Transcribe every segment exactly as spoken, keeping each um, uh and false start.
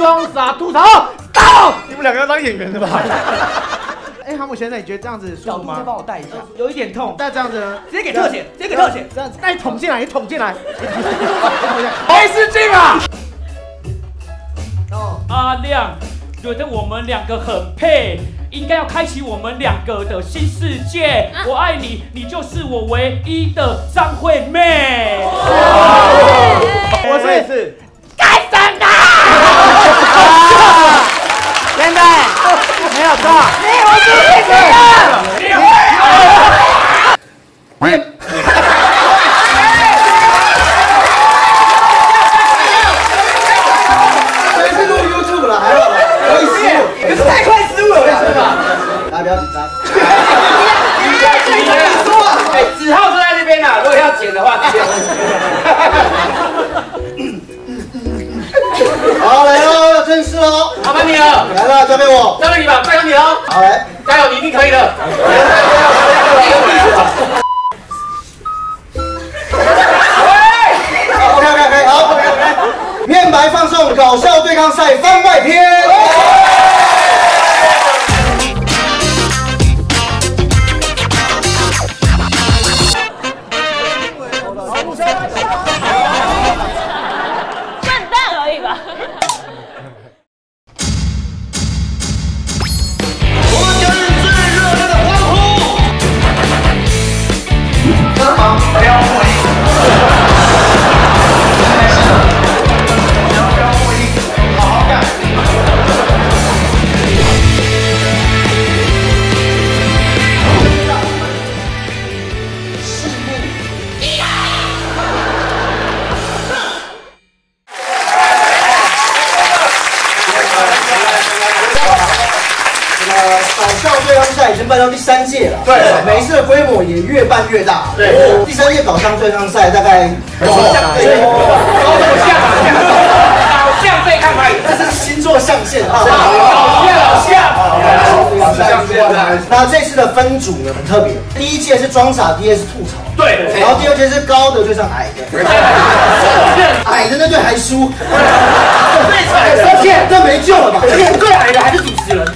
装傻吐槽，到！你们两个要当演员的吧？哎，航母先生，你觉得这样子舒服吗？ 再帮我带一下， 有一点痛。那这样子呢？ 直接给特写，直接给特写， 这样子，那你捅进来，你捅进来。没事进啊！ 哦，阿亮觉得我们两个很配。 应该要开启我们两个的新世界。我爱你，你就是我唯一的张惠妹。 我是该生的。 现在没有错，你我是这个。 这是录 YouTube 了，还好，可以失误，可是太快失误了，是吧？大家不要紧张。你在这里说，哎，子浩坐在那边呐，如果要剪的话，直接问。好，来喽，要正式喽，麻烦你了，来了，交给我，交给你吧，拜托你喽。好，来，加油，你一定可以的。OK OK OK， 好 OK OK。面白放送搞笑对抗赛番外篇。 笨蛋而已吧。 我们将是最热烈的欢呼。真好，不要破音。搞笑对抗赛已经办到第三届了，对，每一次的规模也越办越大。对，第三届搞笑对抗赛大概搞笑对抗，搞笑对抗赛，这是星座象限啊，搞笑搞笑，那这次的分组呢很特别，第一届是装傻，第二是吐槽，对，然后第二届是高的对上矮的，矮的那队还输，而且这没救了吧？而且最矮的还是主持人。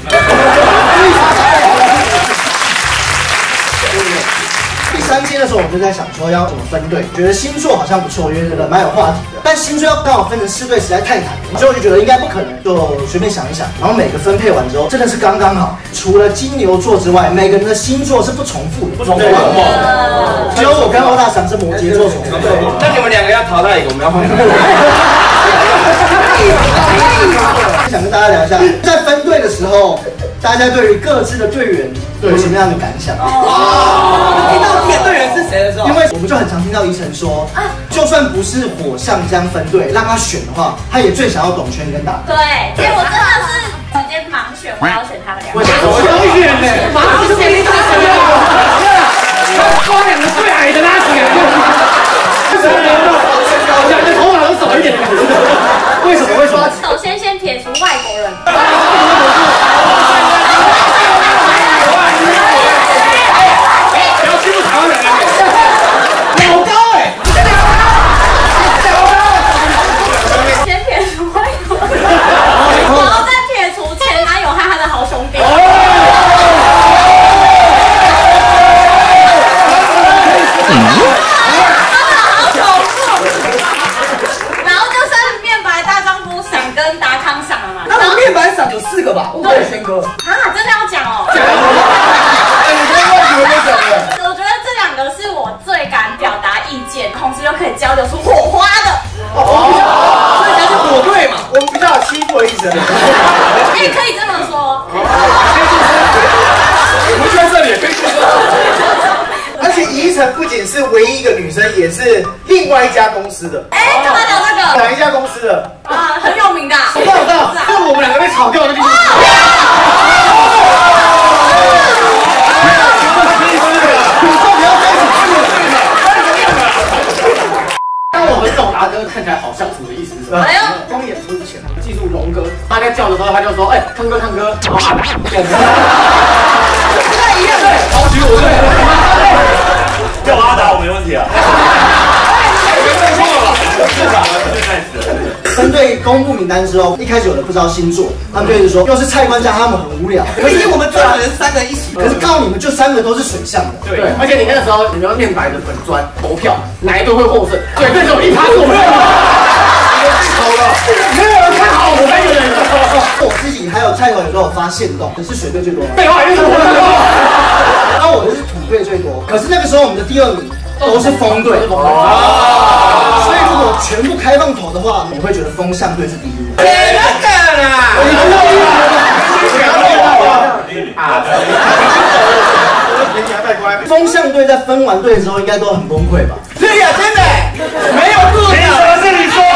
第三届的时候，我们就在想说要怎么分队，觉得星座好像不错，因为这个蛮有话题的。但星座要刚好分成四队实在太难了，所以我就觉得应该不可能，就随便想一想。然后每个分配完之后，真的是刚刚好。除了金牛座之外，每个人的星座是不重复的，不重复的。只有我跟欧大赏是摩羯座重复。对，那你们两个要淘汰一个，我们要换一个。想跟大家聊一下，在分队的时候，大家对于各自的队员有什么样的感想？哦，听到自己的队员是谁的时候，因为我们就很常听到宜晨说，就算不是火象这样分队，让他选的话，他也最想要董圈跟大。 对，所以我真的是直接盲选，我要选他们两个。 我盲选呢，盲选你怎么选？他抓两个最矮的拉起来，为什么？我讲的头发都少一点。为什么？为什么？ 首先先撇除外国人。 不要欺负台湾人。老高哎！ 先撇除外国人，然后再撇除前男友和他的好兄弟。 面板赏有四个吧？对，轩哥。 啊，真的要讲哦。 讲。哎，你刚刚为什么没讲的？ 我觉得这两个是我最敢表达意见，同时又可以交流出火花的。 哦，所以才是火队嘛。我们比较有欺负的意思。 哎，可以这么说。 我们在这里也可以说。而且宜晨不仅是唯一一个女生，也是另外一家公司的。 哎，干嘛聊这个？ 哪一家公司的？ 啊，很有名的。 我知道，我知道，就是我们两个被炒掉的地方。但我很懂达哥看起来好相处的意思是吧？哎呦，光演出之前，记住龙哥，他在叫的时候他就说，哎，康哥，康哥，然后阿达，这样子。不太一样，对，超级我对。 叫阿达我没问题啊。没错了，是吧？最 nice 的。 分队公布名单之后，一开始有人不知道星座，他们就一直说又是蔡官加他们很无聊。 毕竟我们最好人三个人一起， 可是告诉你们，就三个都是水象的。 对，而且你那个时候你们要面白的粉砖投票，哪一队会获胜？对，对手一趴是我们。没有人看好我们三个人。 我自己还有菜头也都有发现动，可是水队最多吗？ 废话，因为我们最多。 然后我的是土队最多，可是那个时候我们的第二名都是风队。所以如果全部开放投的话，我会觉得风象队是第一名。 谁那个啦？ 风象队在分完队之后，应该都很崩溃吧？ 对呀，真的没有做的。 凭什么是你说？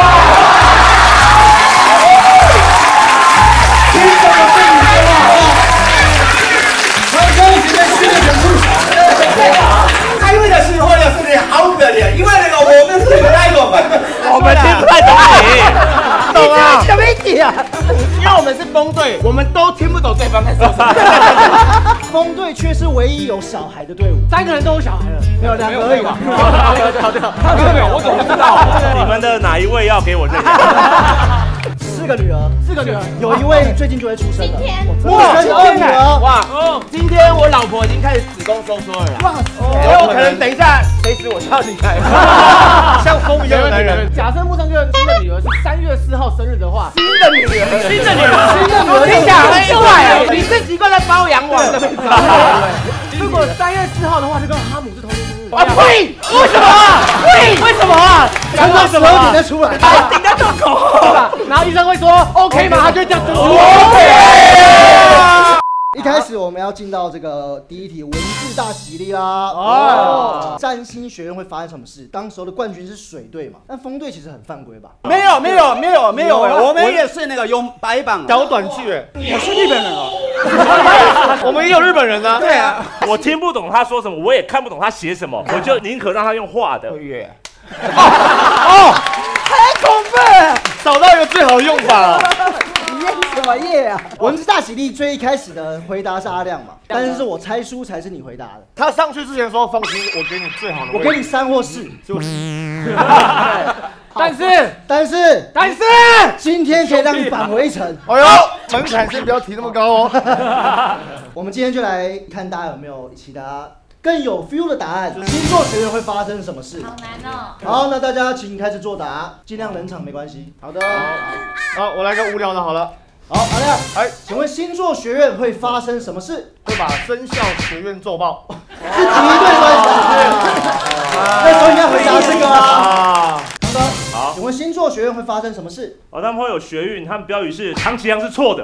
凭什么是你说？他刚刚觉得训练很不好。 他因为的是或者是你好可怜，因为那个我们是那个嘛， 我们听不太懂你，懂吗？ 什么意思啊？因为我们是风队，我们都听不懂对方在说什么。 风队却是唯一有小孩的队伍， 三个人都有小孩了，没有两个而已吧？ 没有没有，我怎么不知道？你们的哪一位要给我认？ 四个女儿， 四个女儿， 有一位最近就会出生了。 今天哇，十二女儿， 哇，今天我老婆已经开始子宫收缩了啦。哇，有可能等一下谁死我就要离开，像风一样的男人。假设木生哥新的女儿是三月四号生日的话，新的女儿， 新的女儿， 新的女儿，听起来很帅，你是习惯在包养我的妹子。如果三月四号的话，就跟哈姆是同一生日。啊呸！为什么？喂，为什么啊？ 刚刚十二点再出来， 顶在洞口，对吧？然后医生会说 OK 吗？他就会这样子 OK。 一开始我们要进到这个第一题文字大喜力啦。哦，占星学院会发生什么事？当时候的冠军是水队嘛，但风队其实很犯规吧？ 没有没有没有没有，我们也是那个有白榜小短剧， 我是日本人哦。 我们也有日本人呢。 对啊， 我听不懂他说什么，我也看不懂他写什么，我就宁可让他用画的。 哦，太恐怖了，找到一个最好的用法。 你耶什么耶啊？文字大喜力最一开始的回答是阿亮嘛，但是是我猜书才是你回答的。 他上去之前说放心，我给你最好的， 我给你三或四， 就是。 但是但是但是今天可以让你返回一城。 哎呦，门槛先不要提那么高哦。 我们今天就来看大家有没有其他更有 feel 的答案。星座学院会发生什么事？ 好难哦。 好，那大家请开始作答，尽量冷场没关系。好的。 好，我来个无聊的好了。 好，阿亮，哎，请问星座学院会发生什么事？ 会把生肖学院奏报。 是敌对关系。那时候应该回答这个啊。好的。好，请问星座学院会发生什么事？ 哦，他们会有学运，他们标语是唐启阳是错的。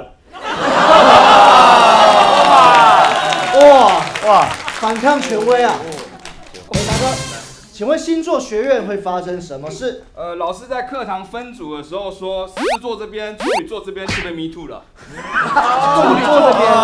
哇哇，反抗权威啊！回答哥，请问星座学院会发生什么事？ 呃，老师在课堂分组的时候说，狮子座这边、处女座这边就被 me too 了。 处女座这边，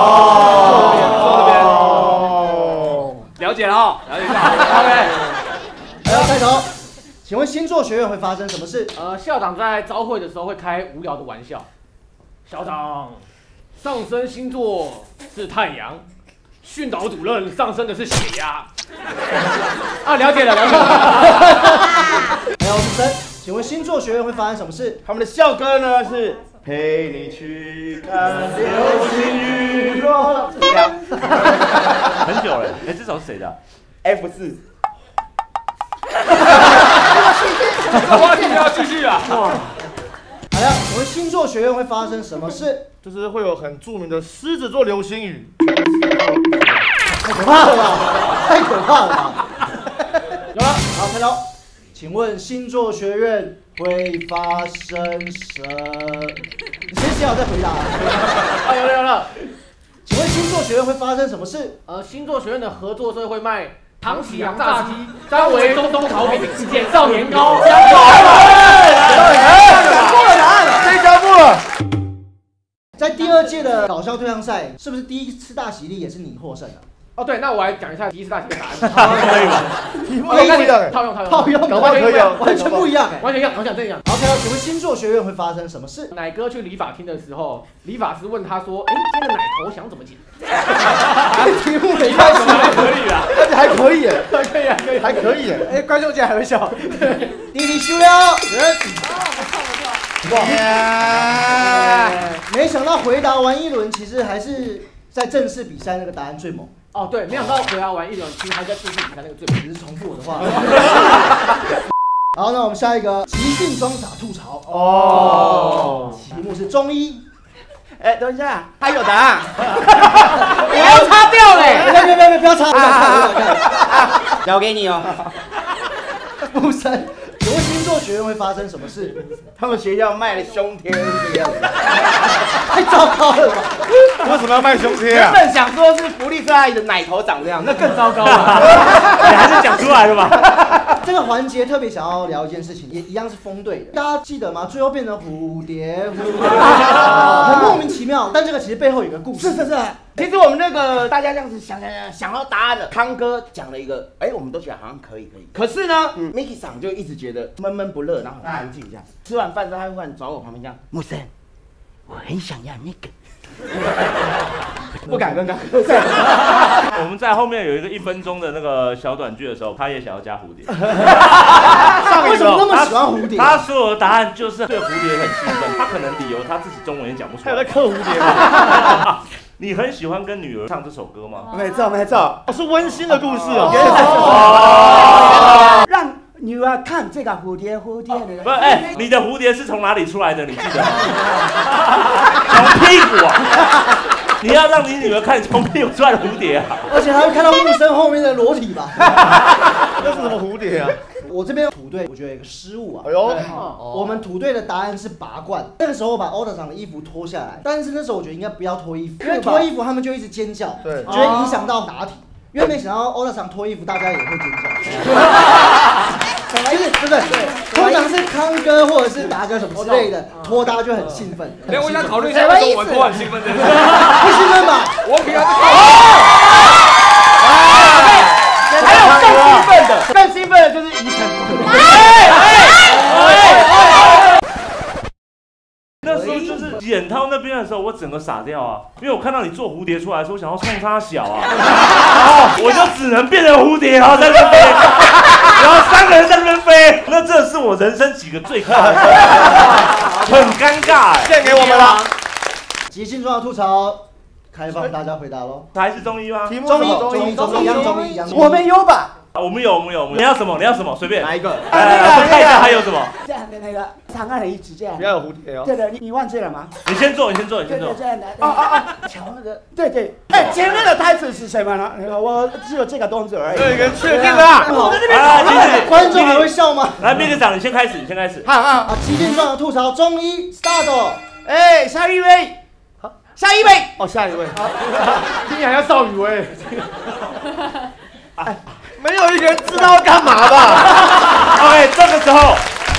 哦，了解了哈，了解了。OK。 来到开头，请问星座学院会发生什么事？ 呃，校长在招会的时候会开无聊的玩笑。校长，上升星座是太阳，训导主任上升的是血压。啊，了解了，了解了。 还有女生，请问星座学院会发生什么事？ 他们的校歌呢是陪你去看流星雨落。 很久了，哎，这首是谁的 ？F 四。 这话题要继续啊！ 好呀，请问星座学院会发生什么事？ 就是会有很著名的狮子座流星雨。 太可怕了吧！太可怕了吧！有了，好，开头。请问星座学院会发生什？你先写好再回答。 啊，有了有了。 请问星座学院会发生什么事？ 呃，星座学院的合作社会卖唐启阳炸鸡、三维中东烤饼、减少年糕。 讲过了答案了， 被公布了。 在第二届的搞笑对抗赛，是不是第一次大喜力也是你获胜的？ 哦，对，那我来讲一下第一次大喜的答案。 可以吗？题目不一样，套用套用套用， 搞不好可以啊， 完全不一样哎， 完全一样，好像这样。 好，请问星座学院会发生什么事？ 奶哥去理发厅的时候，理发师问他说：“哎，今天的奶头想怎么剪？” 题目没开始还可以啦， 而且还可以耶， 可以啊，可以， 还可以耶。哎，观众竟然还会笑。 第一题输了。 不好？没想到回答完一轮，其实还是在正式比赛那个答案最猛。 哦，对，没想到回答完一轮，其实还在正式比赛那个最猛， 只是重复我的话。好，那我们下一个即兴装傻吐槽哦，题目是中医。 哎，等一下，还有答案， 不要擦掉嘞！别别别别不要擦！ 交给你哦。 不生。请问星座学院会发生什么事？ 他们学校卖的胸贴是这个样子， 太糟糕了吧？ 为什么要卖胸贴啊？ 原本想说是福利社阿姨的奶头长这样， 那更糟糕了。 你还是讲出来了吧？ 这个环节特别想要聊一件事情，也一样是风队的，大家记得吗？最后变成蝴蝶，蝴蝶，很莫名其妙。但这个其实背后有个故事。 是是是。其实我们那个大家这样子想想想想要答案的，康哥讲了一个，哎，我们都觉得好像可以可以。可是呢，嗯 ，Mickey 桑就一直觉得闷闷不乐，然后很安静这样。吃完饭之后，他忽然找我旁边这样，木森，我很想要那个。不敢跟他。 我们在后面有一个一分钟的那个小短剧的时候，他也想要加蝴蝶。 为什么那么喜欢蝴蝶？ 他所有的答案就是对蝴蝶很兴奋，他可能理由他自己中文也讲不出来。 还有在克蝴蝶吗？ 你很喜欢跟女儿唱这首歌吗？ 没错没错， 是温馨的故事哦。 让女儿看这个蝴蝶蝴蝶的。 不是，哎，你的蝴蝶是从哪里出来的？你记得吗？从屁股啊！你要让你女儿看从屁股出来的蝴蝶啊！ 而且还会看到木生后面的裸体吧？ 那是什么蝴蝶啊？ 我这边土队，我觉得有一个失误啊。 哎呦， 我们土队的答案是拔罐。那个时候我把欧特长的衣服脱下来，但是那时候我觉得应该不要脱衣服，因为脱衣服他们就一直尖叫， 对， 觉得影响到答题。因为没想到欧特长脱衣服，大家也会尖叫。其实真的，通常是康哥或者是达哥什么之类的脱，大家就很兴奋。 没有，我想讨论一下，为什么我脱很兴奋这件事？ 不兴奋吧？ 我平常是。 还有更兴奋的，更兴奋的就是宜晨。 那时候就是演到那边的时候，我整个傻掉啊，因为我看到你做蝴蝶出来的时候，我想要冲他小啊，然后我就只能变成蝴蝶，然后在那边飞，然后三个人在那边飞，那这是我人生几个最大的，很尴尬哎， 献给我们了。 即兴中的吐槽，开放大家回答喽。 还是中医吗？ 题目中医，中医，中医，一样中医，一样。 我们有吧？ 我们有，我们有，你要什么？你要什么？随便。 哪一个？ 来，我看一下还有什么。 这样的那个长按了一直这样。 不要有蝴蝶哦。 对的，你你忘记了吗？ 你先做，你先做，你先做。 这样的。哦哦哦，瞧那个。对对。哎，前面的台词是什么呢？那个我只有这个动作而已。 这个确定了。 我在这边。 啊， 观众还会笑吗？ 来，秘书长，你先开始，你先开始。 好好。 啊，即兴中的吐槽，中医 start。 哎，下一位。好，下一位。 哦，下一位。 听起来像邵雨薇。 哎。没有一个人知道要干嘛吧 ？OK， 这个时候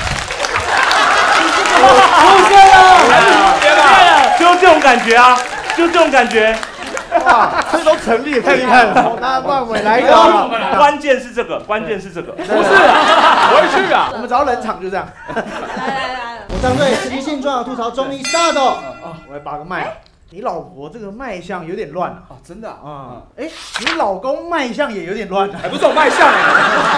出现了，就这种感觉啊，就这种感觉。 哇，这都成立，太厉害了！ 那万伟来一个。 关键是这个，关键是这个。 不是，回去啊！我们找冷场就这样。 来来来， 我张队即兴中的吐槽，中医 start。 哦，我来拔个麦。你老婆这个脉象有点乱啊！ 哦，真的啊？ 哎，你老公脉象也有点乱啊， 还不是我脉象哎。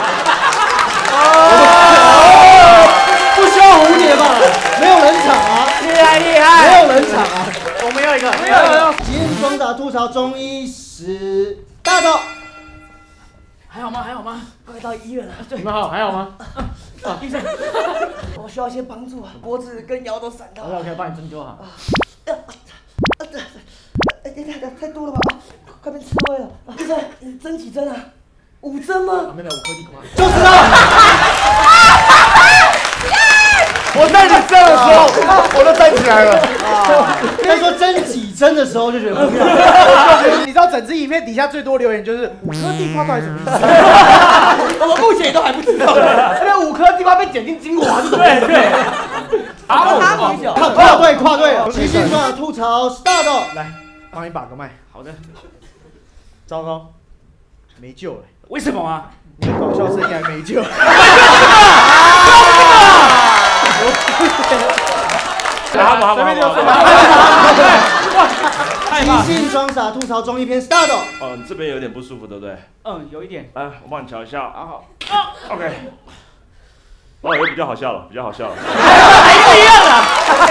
不需要蝴蝶吧？没有冷场啊！ 厉害厉害！ 没有冷场啊！ 我们要一个， 没有没有。即兴装傻吐槽中医时大刀。 还好吗？还好吗？快到医院了。 你们好，还好吗？ 医生，我需要一些帮助啊，脖子跟腰都闪到。 OK OK，帮你针灸好。 呃，哎，太太太多了吧？快变刺猬了！医生，你针几针啊？五针吗？ 没有，五颗地瓜。 就知道。 我在你这的时候，我都站起来了。 在说针几针的时候就觉得不一样。 你知道整支影片底下最多留言就是五颗地瓜到底什么意思？我们目前也都还不知道。那五颗地瓜被剪进精华是什么？ 对对。 阿姆阿姆， 跨跨队跨队，即兴中的吐槽 start。 来，帮你把个麦。 好的。 糟糕，没救了。 为什么啊？ 你的搞笑生涯没救。 好好好，随便就随便。 即兴装傻吐槽中医篇 start。 哦，你这边有点不舒服，对不对？ 嗯，有一点。 来，我帮你瞧一下。 好好。 OK。 哦，有比较好笑了，比较好笑了。 还是一样啊！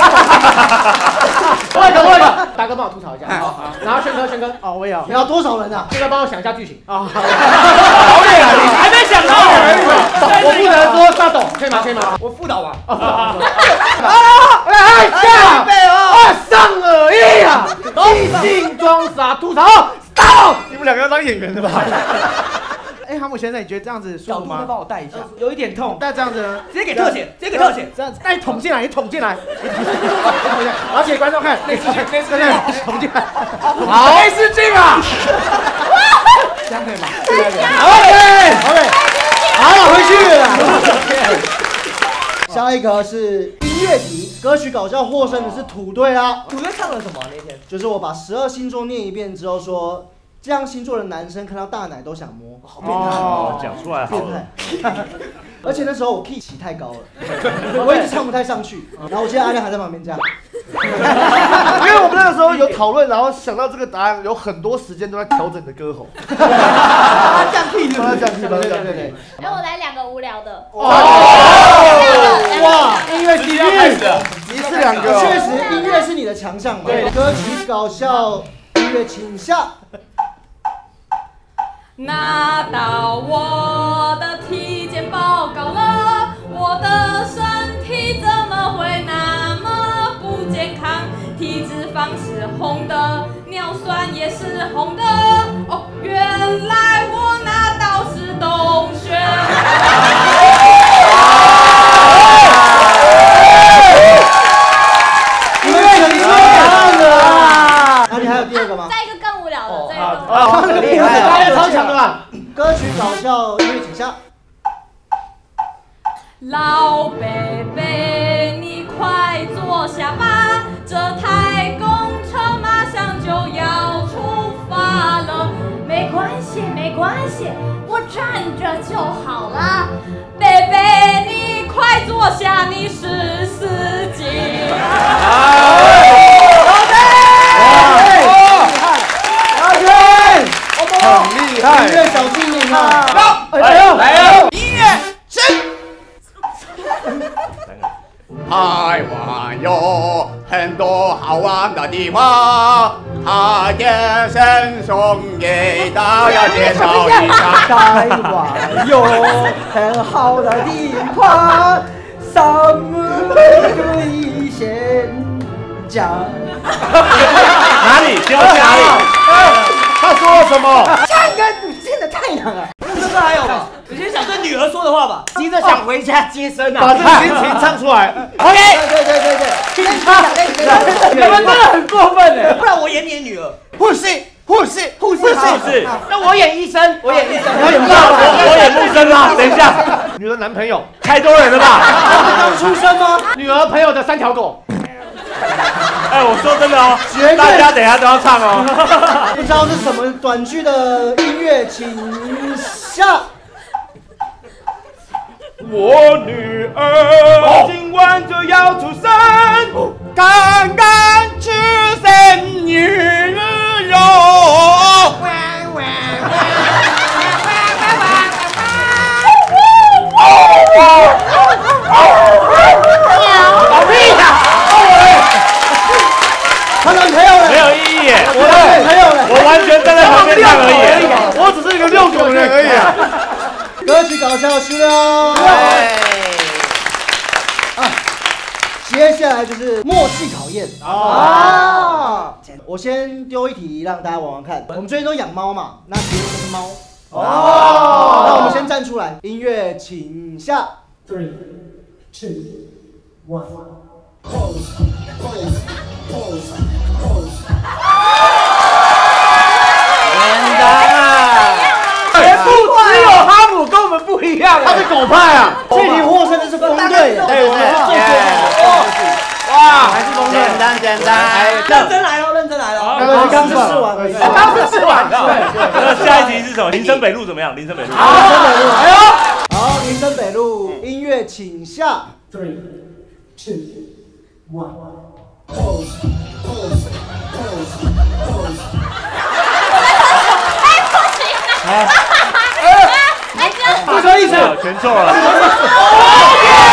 换一个，换一个，大哥帮我吐槽一下。好，好。然后轩哥，轩哥， 哦，我也要。你要多少人啊？ 轩哥帮我想一下剧情。啊，好。 好累啊，你还没想到。 我不能说沙董，可以吗？可以吗？ 我副导吧。 啊！哎呀！啊，上耳翼啊！即兴装傻吐槽，到！ 你们两个要当演员的吧？ 哎，航母先生，你觉得这样子舒服吗？ 帮我带一下， 有一点痛，但这样子呢？ 直接给特写，直接给特写， 这样子，哎，捅进来，你捅进来，而且观众看，内视镜，内视镜，捅进来， 好，内视镜啊！ 这样可以吗 ？OK，OK，好，回去了。下一个是音乐题，歌曲搞笑获胜的是土队啊。 土队唱了什么那天？ 就是我把十二星座念一遍之后说。这样星座的男生看到大奶都想摸，好变态哦！讲出来好了。 而且那时候我 key 起太高了，我一直唱不太上去。然后我记得阿亮还在旁边这样。 因为我们那个时候有讨论，然后想到这个答案，有很多时间都在调整你的歌喉。 降 key， 降 key， 对对对。 哎，我来两个无聊的。 哇！音乐体育，一次两个。 确实，音乐是你的强项嘛。对，歌曲搞笑，音乐请下。 拿到我的体检报告了，我的身体怎么会那么不健康？体脂肪是红的，尿酸也是红的。哦，原来我拿到是洞穴。 你们很厉害的。那你还有第二个吗？ 再一个更无聊的，再一个更无聊的。 很厉害，大家超强的吧？歌曲搞笑音乐请下。 老贝贝，你快坐下吧，这台公车马上就要出发了。没关系，没关系，我站着就好了。贝贝，你快坐下，你是司机。 很厉害， 音乐小精灵啊！ 来哟来哟！ 音乐真。台湾有很多好玩的地方，他也生送给大家介绍一下。 台湾有很好的地方，上可以先讲。 哪里？先讲哪里？他说了什么？ 唱歌真的太难了。 这个还有吗？你先想对女儿说的话吧。 急着想回家接生啊！ 把这个心情唱出来。 OK。 对对对对，先唱。 你们真的很过分哎！ 不然我演你的女儿。护士，护士，护士， 护士。 那我演医生，我演医生。 我演我我演木生啊！等一下， 女儿男朋友太多人了吧？ 刚出生吗？ 女儿朋友的三条狗。 哎，我说真的哦，大家等一下都要唱哦。 不知道是什么短剧的音乐，请下。 我女儿今晚就要出生，刚刚吃生女肉。 好屁呀！ 他男朋友了， 没有意义耶！ 我男朋友了， 我完全站在旁边看而已， 我只是一个遛狗人而已啊。 歌曲搞笑需要。啊，接下来就是默契考验啊！我先丢一题让大家玩玩看。我们最近都养猫嘛，那题目就是猫。哦，那我们先站出来，音乐请下。Three, two, one, pose, pose, pose, pose。 简单啊！全部只有哈姆跟我们不一样，他是狗派啊！ 这题获胜的是风队， 哎，我们哇，还是风队，简单简单， 认真来喽，认真来喽！ 刚刚是试完而已， 刚是试完。 那下一题是什么？林森北路怎么样？林森北路。 好，林森北路，哎呦，好，林森北路，音乐请下。Three, two, one, pose, pose, pose, pose。 哎，不行啊！哎，哎， 不说意思， 全错了。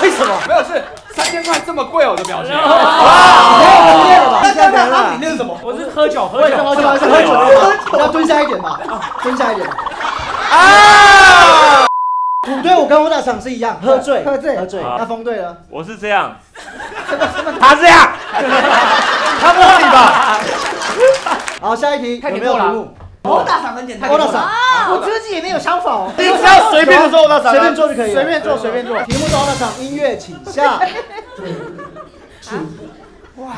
为什么？ 没有是三千块这么贵哦的表情。 哇，太职业了吧？ 那那那阿敏那是什么？ 我是喝酒喝酒喝酒喝酒喝酒，要蹲下一点吧，蹲下一点。 啊！ 虎队伍跟欧大厂是一样，喝醉喝醉喝醉。那风队呢？ 我是这样， 他这样，他不是你吧？ 好，下一题有没有题目？ 欧大厂很简单， 欧大厂， 我自己也没有想法哦。你只要随便的做，那随便做就可以了， 随便做随便做。 题目是欧大厂，音乐请下。 哇！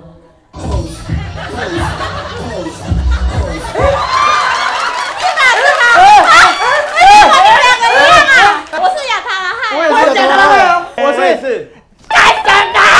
我是亚塔拉汉， 我也是亚塔拉汉，我是也是。 干真的！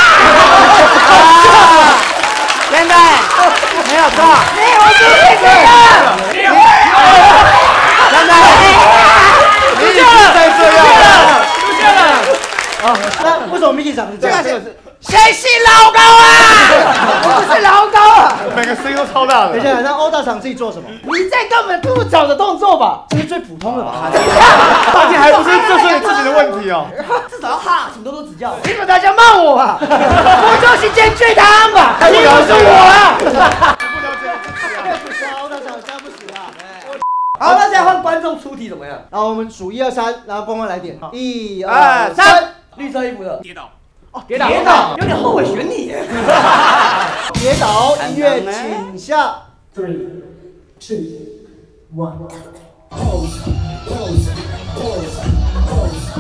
真的没有错， 你我是这个， 真的，你一直在这样， 出现了。 啊，那为什么 Miki 长是这样？ 这个是谁是老高啊？ 我不是老高啊，每个声音都超大的。 等一下，那欧大厂自己做什么？ 你在根本不找的动作吧？ 这是最普通的吧？ 而且还不是这是你自己的问题哦。 至少要哈，请多多指教。 你们大家骂我吧，我就是先追他吧，你不是我啊。 不了解自己啊，不行，欧大厂这样不行啊。 好，那现在换观众出题怎么样？ 然后我们数一二三，然后关关来点。一二二三， 三， 绿色衣服的跌倒， 哦， 跌倒跌倒，有点后悔选你耶。 跌倒，音乐请下。Three, two, one. Pose, pose, pose, pose.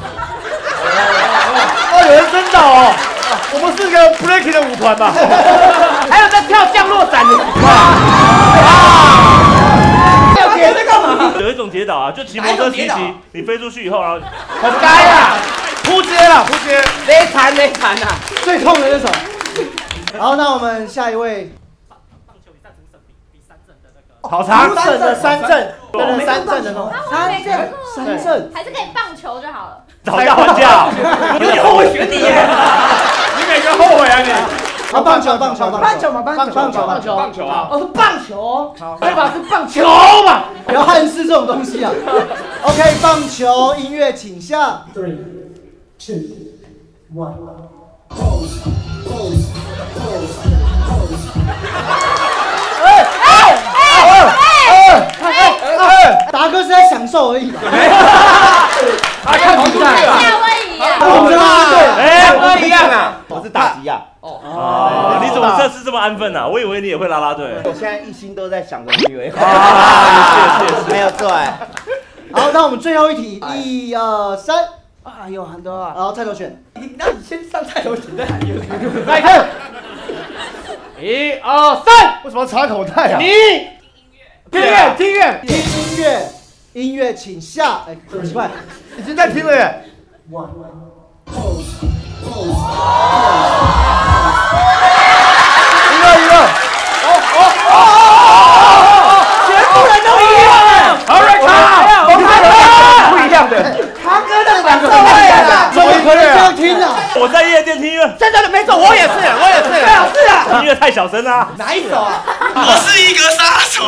哦，有人真倒哦，我们是个 breaking 的舞团吧？还有在跳降落伞的舞团。 要跌在干嘛？ 有一种跌倒啊，就骑摩托车骑骑，你飞出去以后，然后活该啊！扑街了，扑街，勒残勒残呐！ 最痛的那首。好，那我们下一位。 好长， 省的三振，对对，三振的东西。 三振， 三振， 还是可以棒球就好了。 讨价还价， 有点后悔选你耶。 你每个后悔啊你？ 啊，棒球，棒球， 棒球嘛，棒球， 棒球，棒球， 棒球啊！ 哦，是棒球。 对吧？是棒球嘛， 不要汉式这种东西啊。OK， 棒球音乐请下。Three, two, one. Pose, pose, pose, pose. 哎哎哎哎哎！达哥是在享受而已。 他看不出来。 夏威夷啊！ 我们啦，对， 哎，不一样啊，我是打击啊。 哦，你怎么这次这么安分啊？我以为你也会啦啦队。 我现在一心都在想着你以为。 啊，谢谢， 没有错。 好，那我们最后一题，一二三， 啊，有很多啊。 然后菜头选。 你那你先上菜头选再来一个。 来看， 一二三， 为什么插口袋啊？ 你听乐，听乐， 听音乐，音乐请下。哎，很奇怪， 已经在听了耶。 One, pose, pose. 一个一个。哦哦哦哦！全部人都一样哎。好瑞卡，我看不一样的。 他哥的感受会啊。 怎么可能这样听啊？ 我在夜店听音乐， 真的没错，我也是，我也是。对啊，是啊。 音乐太小声啦。 哪一首啊？ 我是一个杀手。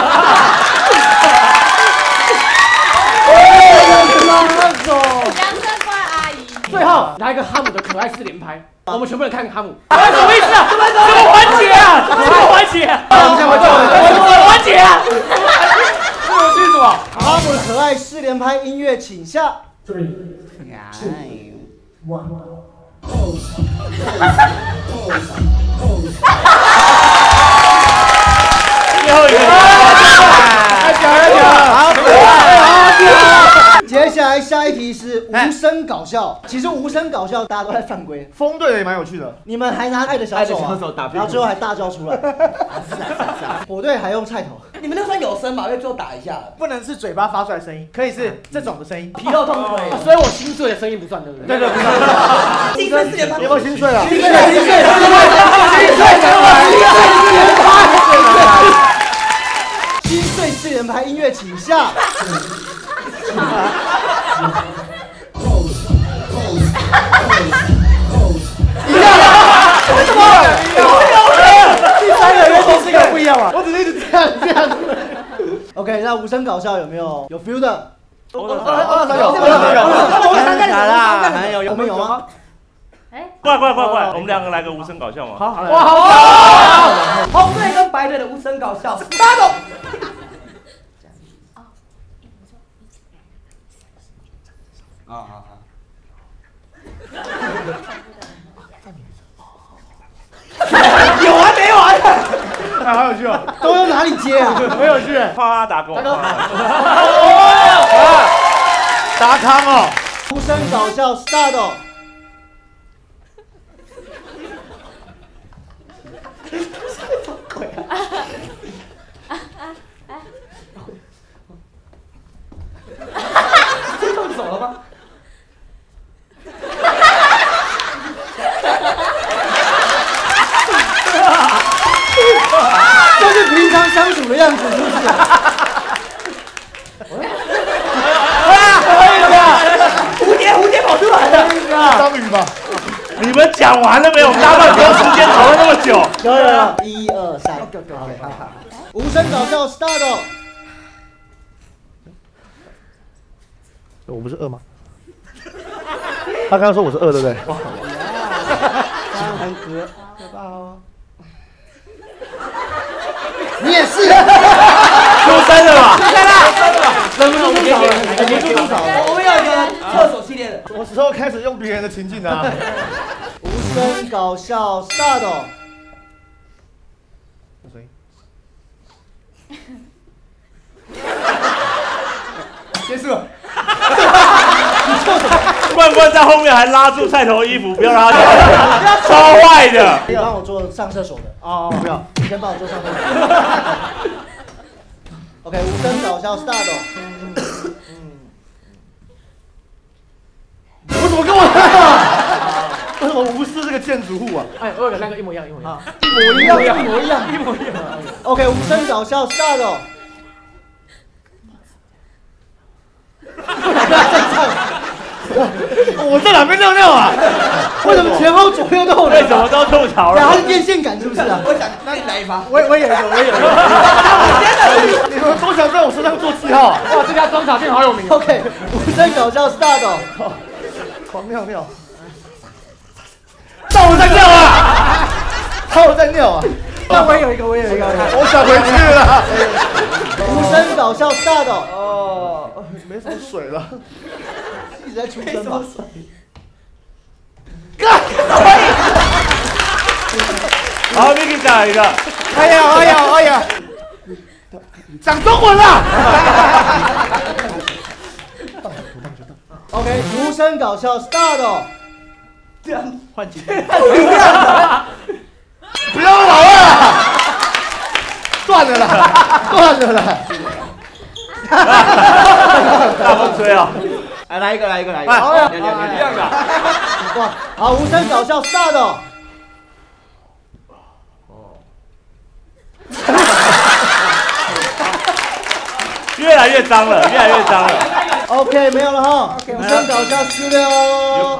杨生乖阿姨。 最后来一个哈姆的可爱四连拍，我们全部人看看哈姆。什么意思啊？怎么怎么环节啊？怎么环节？ 我们先回做， 怎么环节啊？这游戏是什么？ 哈姆的可爱四连拍音乐请下。Three, two, one. Pose, pose, pose. 最后一个， 太屌了，屌了，好可爱，好屌。 接下来下一题是无声搞笑，其实无声搞笑大家都在犯规。 风队的也蛮有趣的。 你们还拿爱的小手啊， 打然后最后还大招出来。是啊是啊是啊，火队还用菜头。 你们那算有声吧？因为最后打一下， 不能是嘴巴发出来的声音，可以是这种的声音。 皮肉痛可以。 所以我心碎的声音不算，对不对？ 对对，不是。 新生四连拍， 有没有心碎啊？ 心碎，心碎，心碎，心碎，心碎四连拍音乐请下。 一样啊？为什么？第三个人都是一个不一样嘛？我只是一直这样这样。 OK， 那无声搞笑有没有有 feel 的？ 我的二三有， 二三有， 来啦，还有有没有吗？ 哎， 快快快快，我们两个来个无声搞笑嘛。 好， 哇，好！ 红队跟白队的无声搞笑，八种。啊啊啊！有完没完？ 哎，好有趣哦！ 都用哪里接啊？ 很有趣。 夸阿达跟我夸。 达康哦， 无声搞笑 start。 这动手了吗？ 这是平常相处的样子，是不是？ 蝴蝶，蝴蝶跑出来了， 章鱼吧？ 你们讲完了没有？大家不要时间讨论那么久。 有有有，一二三，好好。无声搞笑 start。 我不是二吗？他刚刚说我是二，对不对？ 三哥，可怕哦。你也是， 出生了吧？ 出生了， 忍不住吐槽了，忍不住吐槽了。 我们有一个厕所系列的， 我时候开始用别人的情境啊。 无声搞笑 start。 有声音。 结束了。 冠冠在后面还拉住菜头衣服，不要让他走，超坏的。 你帮我做上厕所的哦，不要， 你先帮我做上厕所。OK， 无声搞笑 start。 我怎么跟我啊？为什么无视这个建筑物啊？ 哎，我有个那个一模一样，一模一样， 一模一样，一模一样， 一模一样。 OK， 无声搞笑 start。 我在哪边尿尿啊？ 为什么前后左右都有人？ 为什么都吐槽对， 了？ 它是电线杆是不是啊？ 我想，那你来一发。 我我也有，我也有。你们都想在我身上做记号啊？ 哇，这家装傻店好有名。 OK， 无声搞笑 start。 狂尿尿。那我在尿啊！那我在尿啊！ 那我也有一个，我也有一个。 我想回去了。 无声搞笑 start。 哦，没什么水了。 一直在出声吧。 好 ，Vicky 讲一个。 哎呀，哎呀，哎呀！讲中文了。 OK， 无声搞笑 start。 这样换几？不要老了，断了啦，断了啦。 大风吹啊！ 来来一个，来一个，来一个。 好， 两两两一样的。 哇，好，无声搞笑 start。 越来越脏了，越来越脏了。 OK， 没有了哈。无声搞笑输了。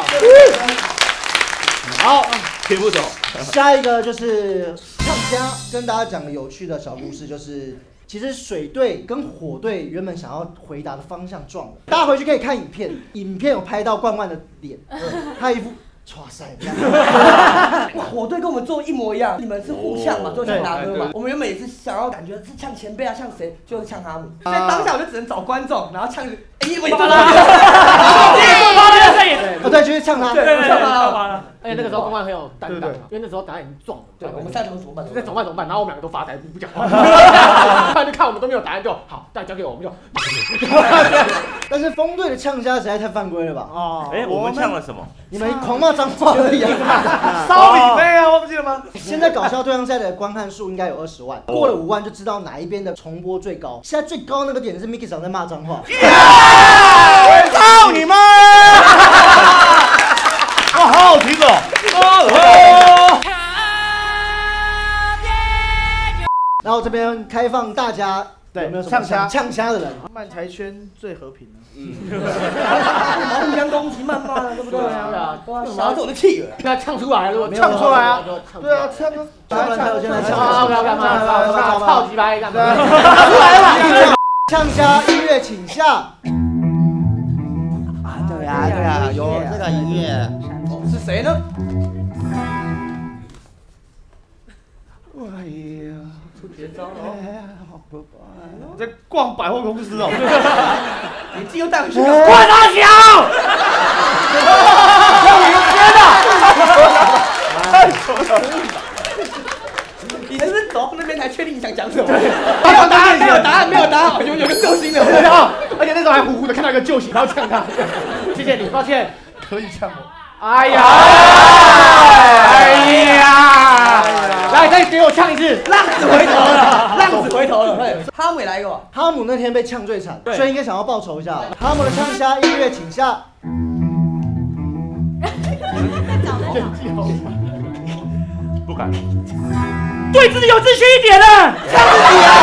好， 听不懂。 下一个就是唱家跟大家讲个有趣的小故事，就是其实水队跟火队原本想要回答的方向撞了，大家回去可以看影片，影片有拍到冠冠的脸，他一副哇塞， 哇，火队跟我们做一模一样，你们是互呛嘛，就呛达哥嘛。我们原本也是想要感觉是呛前辈啊，呛谁，就是呛哈姆。所以当下我就只能找观众，然后呛，哎，我真的， 哦对，就是呛他， 对，呛他。 而且那个时候公关很有担当，因为那时候答案已经撞了。 对，我们三个怎么办？ 在怎么办怎么办？然后我们两个都发呆，不不讲话。他就看我们都没有答案，就好，大家交给我们就。 但是风队的呛家实在太犯规了吧？ 哦，哎，我们呛了什么？ 你们狂骂脏话而已啊！ 烧饼妹啊，忘记了吗？ 现在搞笑对抗赛的观看数应该有二十万，过了五万就知道哪一边的重播最高。现在最高那个点是 Mickey 长在骂脏话。 操你妈！哇，好好听哦！ 然后这边开放大家有没有什么想呛虾的人？ 漫才圈最和平了。 嗯，互相攻击谩骂了，对不对？对啊，想要我的气了， 给他呛出来，如果呛出来啊， 对啊，呛啊， 呛了才有现在呛啊，不要干嘛，超级白干嘛？ 出来了。 呛虾音乐请下。 啊，对啊，对啊，有这个音乐。哦，是谁呢？哎呀，出绝招了！哎呀，好可怕！ 在逛百货公司哦。 你自己又带回去了。快大小！让你天哪！太丑了！ 你是不是走到那边才确定你想讲什么？没有答案，没有答案，没有答案，有有个救星的， 而且那时候还糊糊的看到一个救星，然后呛他。谢谢你，抱歉。 可以呛我。 哎呀！哎呀！来，再给我呛一次， 浪子回头了，浪子回头了。哈姆也来一个吧。 哈姆那天被呛最惨，所以应该想要报仇一下。哈姆的呛虾音乐请下。 不敢。对自己有自信一点啊！ 呛自己啊！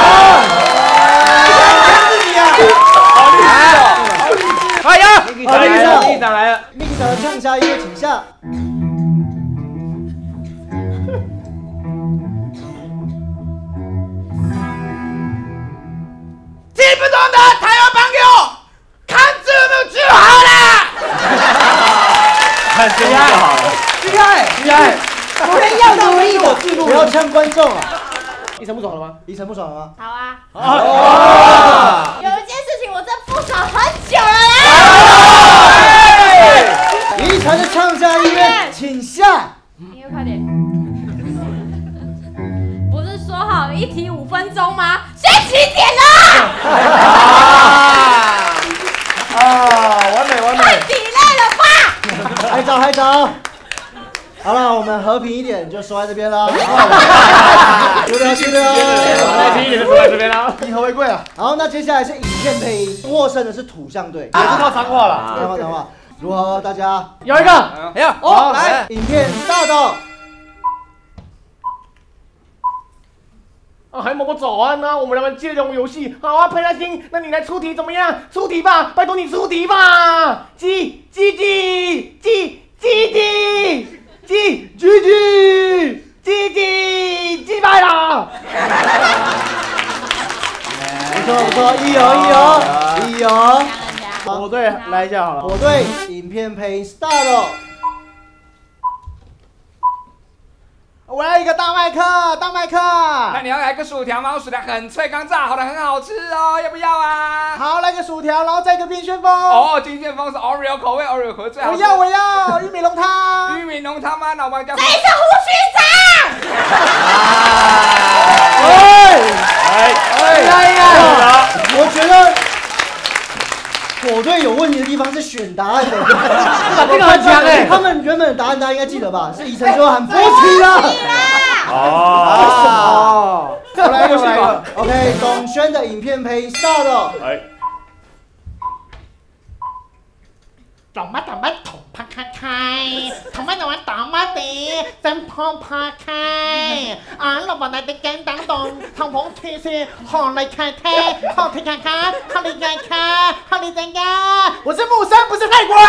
呛自己啊！好励志哦！好励志！ 哎呀！ 米长长来了， 米长的呛虾音乐请下。 听不懂的台湾朋友，看字幕就好了。 看字幕就好了。 厉害， 厉害！ 昨天要努力我字幕， 不要呛观众啊！ 一晨不爽了吗？ 一晨不爽了吗？ 好啊。 哦。 有一件事情我真不爽很久了啦。 一晨的呛虾音乐请下。 音乐快点。不是说好一题五分钟吗？先起点了。 啊，完美完美。 太抵赖了吧！ 还早还早。好了，我们和平一点，就说在这边了。输掉输掉， 来平一点就说在这边了，以和为贵啊。 好，那接下来是影片配音，获胜的是土象队， 也是靠脏话了。 脏话脏话，如何？大家有一个， 哎呀，哦，来， 影片 start。 啊，还某某早安呢？我们来玩接龙游戏。好啊，裴来听，那你来出题怎么样？出题吧，拜托你出题吧。鸡鸡鸡鸡鸡鸡。鸡鸡鸡鸡鸡击败了！ 不错不错，一有一有一有。 火队来一下好了。 火队影片配音 start。 我要一个大麦克，大麦克。 那你要来个薯条吗？薯条很脆，刚炸好的，很好吃哦，要不要啊？ 好，来个薯条，然后再一个冰旋风。 哦，金旋风是 Oreo 口味 ，Oreo 口味最好吃。 我要我要玉米浓汤。 玉米浓汤吗？那我帮你叫。 这是胡须长。 哎哎哎呀！我觉得火队有问题的地方是选答案的， 这个很强哎。 他们原本的答案大家应该记得吧？是以晨说喊波奇啦。 哦。 我来一个，我来一个。OK， 董轩的影片配音 start。 哎。 动乜动乜同拍开开，同乜同乜打乜地，真碰拍开。啊，老板来的简单动，同风天线，好来开开，好听看看，好你开开，好你怎样？我是木生，不是泰国人。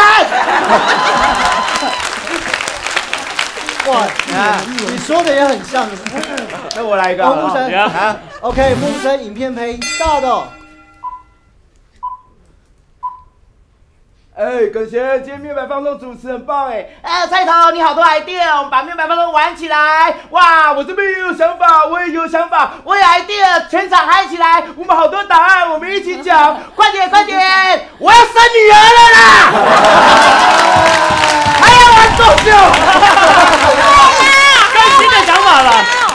哇，你说的也很像。 那我来一个。 木生啊 ，OK， 木生影片配音 start。 哎，耿贤，今天面白放送主持很棒哎！哎，菜头，你好多 idea， 我们把面白放送玩起来！哇，我这边也有想法，我也有想法，我有 idea， 全场嗨起来！我们好多答案，我们一起讲，快点快点！我要生女儿了啦！还要玩多久？ 更新的想法了。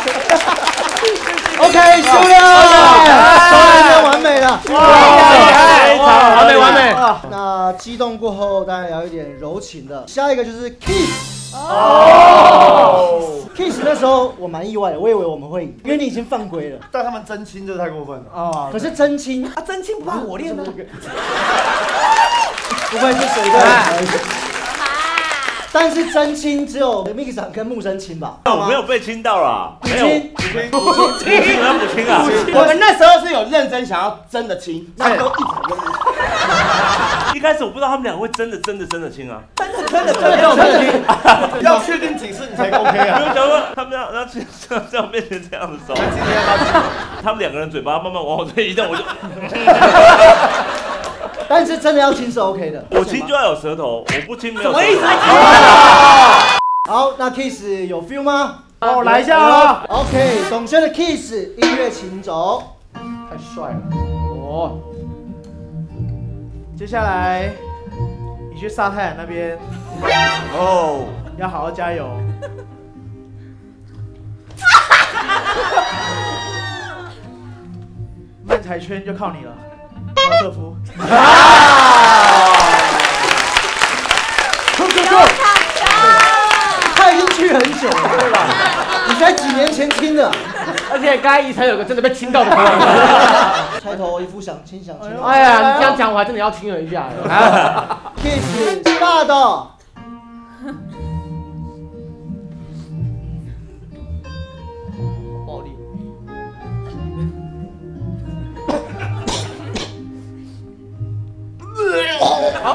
OK， 输了，完美了， 完美完美。 那激动过后，当然要有一点柔情的。下一个就是 kiss。 哦 kiss 那时候我蛮意外的，我以为我们会赢，因为你已经犯规了。 但他们真亲这太过分了啊！可是真亲啊，真亲不怕火炼吗？ 不会是谁的？但是真亲只有 Miki 长跟木生亲吧？ 我没有被亲到啦，没有。 亲， 补亲，补亲，补亲啊！ 我们那时候是有认真想要真的亲，他们都一直跟。 一开始我不知道他们俩会真的真的真的亲啊， 真的真的真的真的亲，要确定几次你才 OK 啊？ 没有想过他们俩然后亲这样变成这样的时候，他们两个人嘴巴慢慢往我这一动，我就。 但是真的要亲是 OK 的， 我亲就要有舌头，我不亲没有。 什么意思？ 好，那 kiss 有 feel 吗？ 哦，来一下啊 ！OK， 董轩的 kiss 音乐请走。 太帅了哦！接下来你去沙太那边哦，要好好加油。漫才圈就靠你了，高瑟夫。 go go go！ 他已经去很久了，对吧？你才几年前听的， 而且刚才一才有个真的被亲到的朋友。 开头一副想亲想亲。 哎呀，你这样讲我还真的要亲了一下。 kiss start。暴力。好。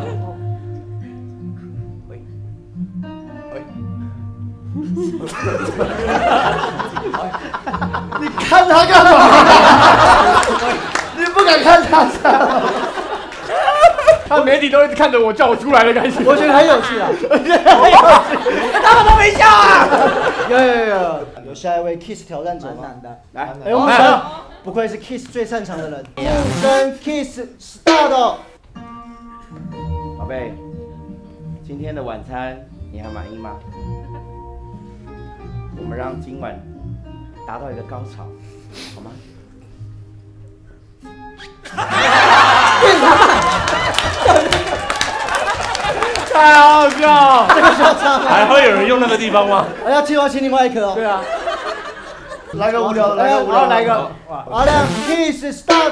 你看他干嘛？你不敢看他啥？ 他媒体都一直看着我，叫我出来的感觉。 我觉得很有趣啊， 很有趣，他们都没笑啊！ 有有有，有下一位 Kiss 挑战者吗？男的，来，哎，我们不愧是 Kiss 最擅长的人。木生 Kiss start。 宝贝，今天的晚餐你还满意吗？我们让今晚达到一个高潮，好吗？ 太好笑了， 这个需要插吗？ 还会有人用那个地方吗？ 我要计划请另外一颗哦。 对啊， 来个无聊的，来个无聊，来个。 好的 ，Kiss start。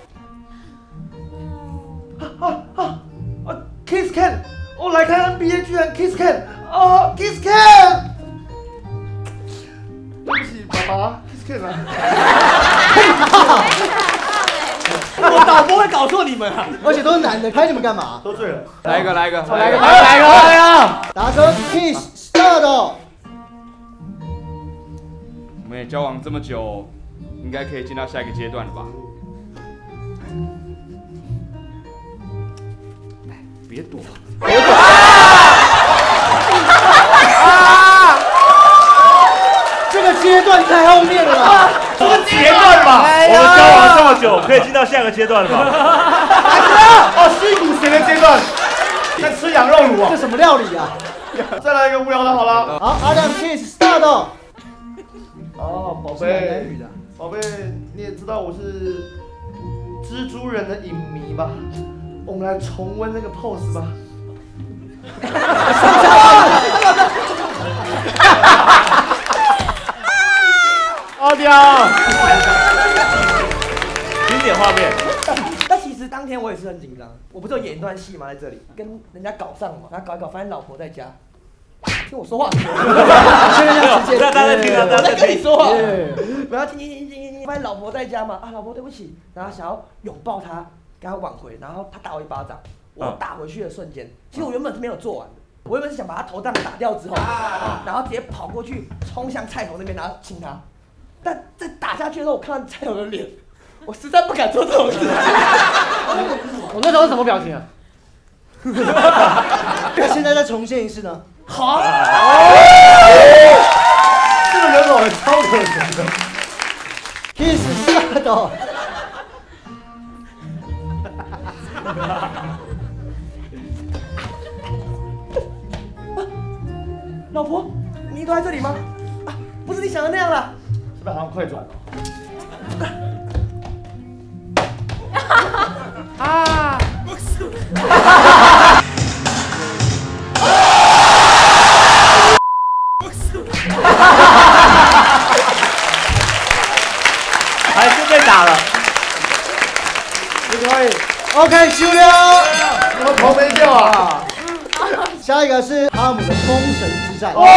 啊啊啊 ！Kiss Can， 我来看 N B A 居然 Kiss Can， 哦 ，Kiss Can。对不起，爸爸 ，Kiss Can 啊。我导播会搞错你们啊！ 而且都是男的，拍你们干嘛？ 喝醉了。 来一个，来一个， 来一个，来一个，来一个！ 达哥 ，Kiss start。 我们也交往这么久，应该可以进到下一个阶段了吧？别躲！ 别躲！ 啊！ 这个阶段太后面了吧？ 这个阶段吧，我们交往这么久，可以进到下个阶段了吧？ 哦，吸骨神的阶段，在吃羊肉卤啊！ 这什么料理啊？ 再来一个无聊的好了。 好，阿亮 Kiss start。 哦，宝贝，宝贝，你也知道我是蜘蛛人的影迷吧？我们来重温那个 pose 吧。 好屌！ 经典画面。 那其实当天我也是很紧张，我不是有演一段戏吗？在这里跟人家搞上嘛，然后搞一搞，发现老婆在家，听我说话。 现在要直接， 大家在听啊，大家在跟你听。 说话。然后听听听听听，发现老婆在家嘛，啊，老婆对不起，然后想要拥抱她，跟她挽回，然后她打我一巴掌，我打回去的瞬间，其实我原本是没有做完的，我原本是想把她头这样打掉之后，然后直接跑过去冲向菜头那边，然后亲她。但在打下去的时候，我看到菜头的脸，我实在不敢做这种事。 我那时候是什么表情啊？ 那现在再重现一次呢？ 好， 这个人偶很超可怜的。 Kiss start。 老婆，你都在这里吗？啊，不是你想的那样啦。 是不是好像快转哦？ 啊！ 还是被打了。 你可以 ，OK， 修了。 怎么头没掉啊？ 下一个是哈姆的封神之战。 哇！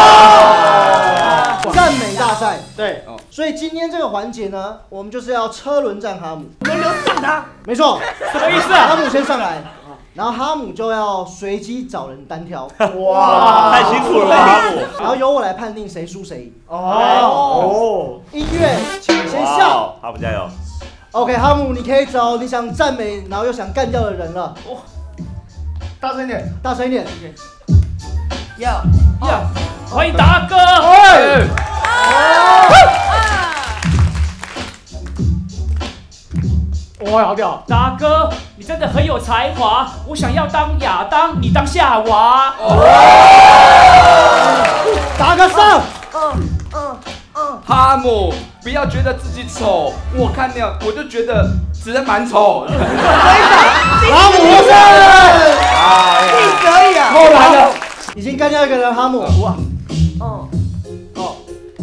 赞美大赛。 对， 所以今天这个环节呢，我们就是要车轮战哈姆。 轮流打干他。 没错， 什么意思啊？ 哈姆先上来，然后哈姆就要随机找人单挑。 哇，太辛苦了吧，哈姆。 然后由我来判定谁输谁赢。 哦哦， 音乐，请先下。 哈姆加油。 OK， 哈姆，你可以找你想赞美，然后又想干掉的人了。 大声一点， 大声一点。 要要，欢迎达哥。哇，好屌！达哥，你真的很有才华，我想要当亚当，你当夏娃。 达哥上。 嗯嗯嗯。 哈姆，不要觉得自己丑，我看你，我就觉得只是蛮丑。 哈姆获胜。 你可以啊。 后来了，已经干掉一个人，哈姆。哇。 哦哦。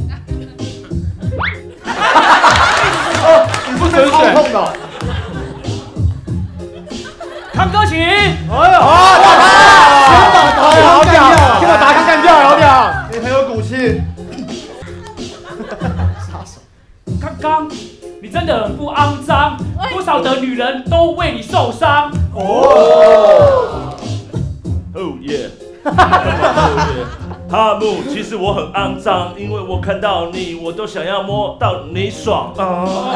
哦，你不能操控的。 康哥，请。哎呦，先把达康干掉， 先把达康干掉，好屌！你很有骨气。 杀手。 刚刚，你真的很不肮脏，多少的女人都为你受伤。 哦。Oh yeah。哈姆，其实我很肮脏，因为我看到你，我都想要摸到你爽。哦。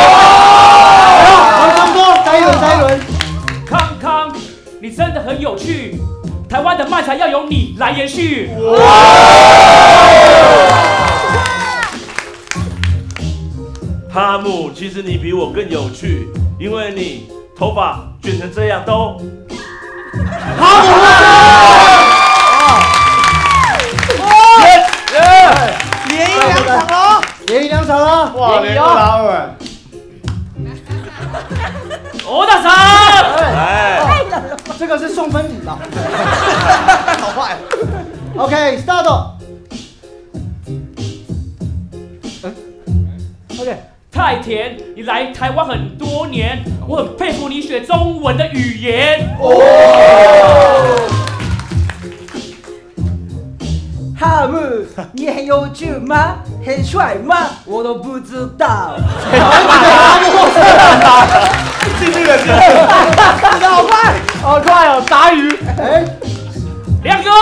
康康哥，下一轮，下一轮。 康康，你真的很有趣，台湾的漫才要由你来延续。 哈姆，其实你比我更有趣，因为你头发卷成这样都。 哈姆获胜！ 连赢两场哦， 连赢两场了。 哇，连赢拉二。 欧大嫂， 哎， 这个是送分题吧？好坏。OK，start。OK， 太田，你来台湾很多年，我很佩服你学中文的语言。哦。 哈姆，你很有趣吗？很帅吗？我都不知道。 继续了，继续了，好快， 好快哦！达鱼，哎， 亮哥，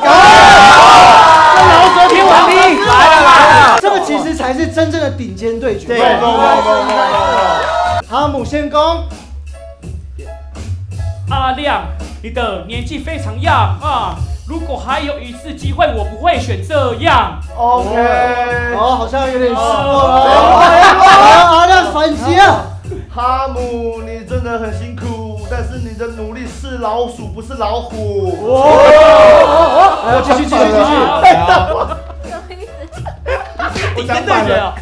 饶舌天王来了来了， 这个其实才是真正的顶尖对决。 对， 哈姆先攻。 阿亮，你的年纪非常 young 啊！如果还有一次机会，我不会选这样。 OK， 哦，好像有点失落了。阿亮反击了。 哈姆，你真的很辛苦，但是你的努力是老鼠，不是老虎。 哦，继续继续继续。 我讲反了。